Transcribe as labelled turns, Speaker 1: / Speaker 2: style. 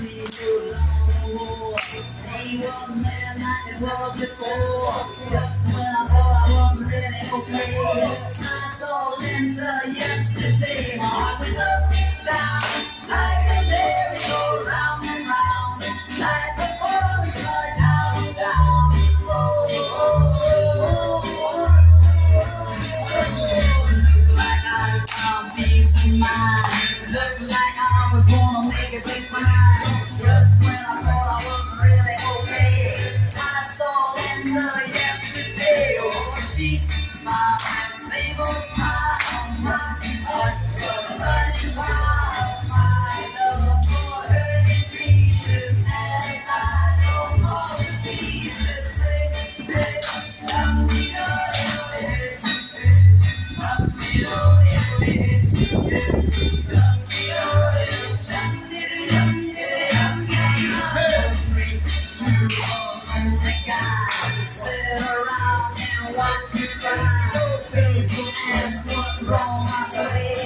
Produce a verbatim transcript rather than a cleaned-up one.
Speaker 1: see you alone. Ain't wasn't there like it was before. Just when I thought I was really okay, I saw Linda yesterday. My heart was up and down like a merry-go-round and round, like the boys are down, down. Oh, oh, oh, oh, oh. Looked like I found peace of mind. Looked like I was gonna make it taste fine. Just when I thought I was really okay, I saw Linda yesterday. Oh, she smiled and same old smile. My heart was running wild. My love for her increases, and I don't know the pieces. Say, hey, love me, love me, love me, love me, love me, sit around and watch me cry. People ask what's wrong, I say